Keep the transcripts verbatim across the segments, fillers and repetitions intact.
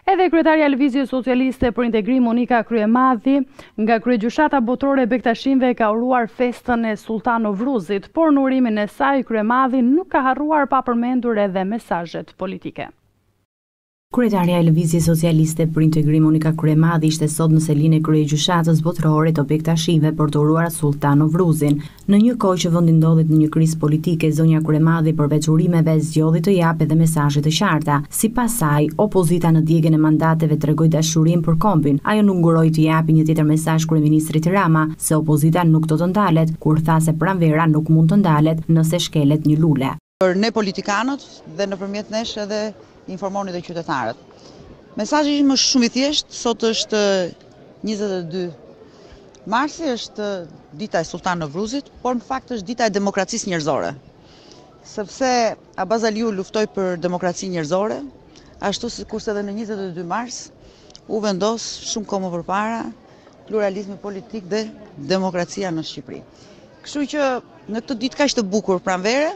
Edhe kryetaria e Lëvizjes Socialiste për Integrim Monika Kryemadhi nga kryegjyshata botërore e Bektashinëve ka uruar festën e Sultan Novruzit, por në urimin e saj Kryemadhi nuk ka harruar pa përmendur edhe mesazhet politike. Kryetaria e Lëvizjes Socialiste për Integrim Monika Kryemadhi ishte sot në selinë e kryegjyshatës botërore të Bektashinëve për të uruar Sultan Novruzin. Në një kohë që vendi ndodhet në një krizë politike, zonja Kryemadhi përveç urimeve zgjodhi të japë edhe mesazhe të qarta. Sipas saj, opozita në djegjen e mandateve tregoi dashurinë për kombin. Ajo nuk nguroi të japë një tjetër mesazh kryeministrit Rama se opozita nuk do të ndalet, kur tha se pranvera nuk mund të ndalet nëse shkelet një lule. Për ne politikanët dhe nëpërmjet nesh edhe informoni dhe qytetarët. Mesazhi më shumë i thjeshtë, sot është njëzet e dy marsi, është dita e Sultan Novruzit, por në fakt është dita e demokracisë njerëzore. Sepse Abaz Aliu luftoi për demokraci njerëzore, ashtu sikurse edhe në njëzet e dy mars u vendos shumë kohë më përpara pluralizmi politik dhe demokracia në Shqipëri. Kështu që në këtë ditë kaq të bukur pranvere,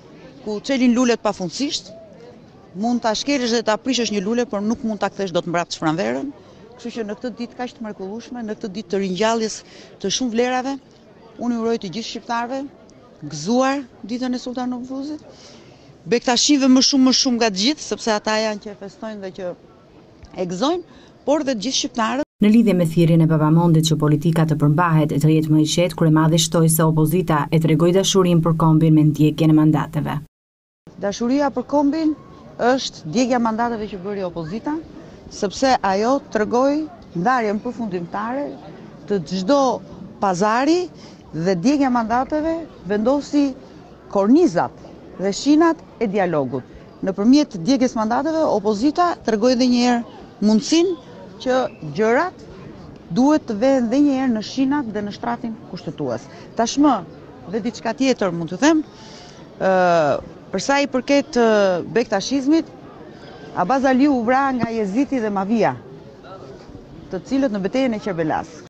ku çelin lulet pafundësisht, mund ta shkelësh dhe ta prishësh një lule, por nuk mund ta kthesh dot mbrapsht pranverën. Kështu që në këtë ditë kaq të mrekullueshme, në këtë ditë të ringjalljes të shumë vlerave, unë uroj të gjithë shqiptarëve gëzuar ditën e Sultan Novruzit. Bektashinëve më shumë më shumë nga të gjithë, sepse ata janë që festojnë dhe që e gëzojnë, por dhe të gjithë shqiptarët. Në lidhje me thirrjen e babamondit që politika të përmbahet e të jetë më i qetë, Kryemadhi shtoi se opozita e tregoi dashurinë për kombin me ndjekjen e mandateve. Dashuria për kombin është ndjekja e mandateve që bëri opozita, sepse ajo tregoi ndarjen përfundimtare të çdo pazari dhe ndjekja e mandateve vendosi kornizat dhe shinat e dialogut. Nëpërmjet ndjekjes mandateve, opozita tregoi edhe një herë mundësinë që gjërat duhet të vehen edhe një herë në shinat dhe në shtratin kushtetues. Tashmë dhe diçka tjetër mund të them, ë për sa i përket bektashizmit, Abaz Aliu u vra nga Jeziti dhe Mavia, të cilët në betejën e Qerbelas.